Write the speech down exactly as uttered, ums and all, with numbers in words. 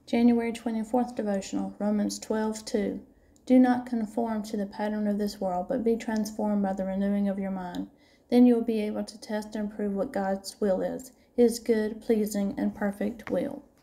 January twenty-fourth Devotional, Romans twelve two. Do not conform to the pattern of this world, but be transformed by the renewing of your mind. Then you will be able to test and prove what God's will is, His good, pleasing, and perfect will.